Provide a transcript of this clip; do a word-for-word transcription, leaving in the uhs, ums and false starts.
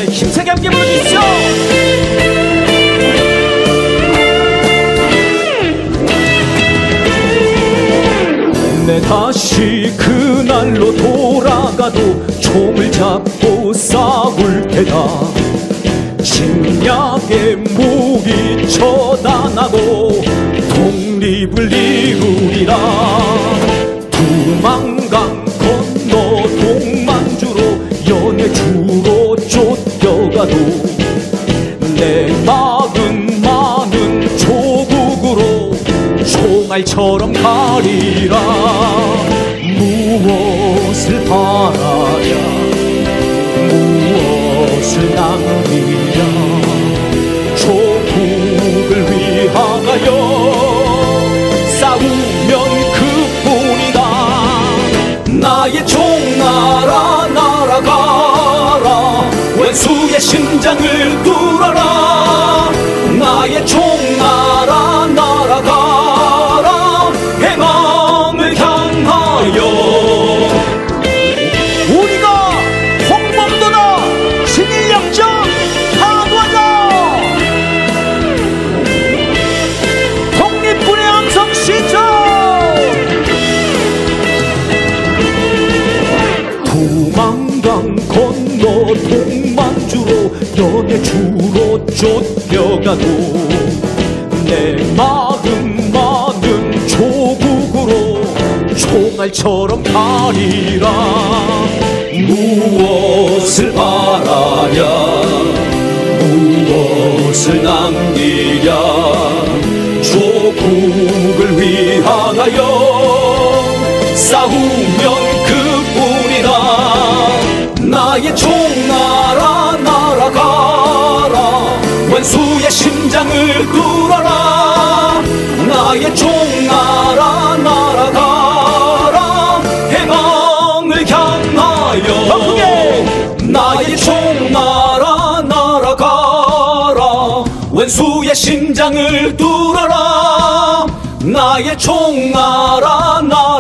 네, 힘차게 함께 불러주십시오. 내 다시 그날로 돌아가도 총을 잡고 싸울 테다. 침략의 무기 처단하고 독립을 이루리라. 두만강 건너 동만주로 연해주로 쫓겨가도 내 마음 많은 조국으로 총알처럼 가리라. 무엇을 바라랴 무엇을 남기랴. 조국을 위하여 싸우면 그뿐이다. 나의 총나라 날아가라. 원수의 심장을 뚫어라. 나의 총나라 날아가라. 해방을 향하여. 우리가 홍범도다. 진일역전 하도하자. 독립군의 함성 시작. 두만강 건너 동만주로 연해주로 쫓겨가도 내 마음 많은 조국으로 총알처럼 가리라. 무엇을 바라랴 무엇을 남기랴. 조국을 위하여 싸우면 그뿐이다. 나의 총나라 날아가라. 원수의 심장을 뚫어라. 나의 총나라 날아가라. 해방을 향하여. 나의 총나라 날아가라. 원수의 심장을 뚫어라. 나의 총나라 날아가라.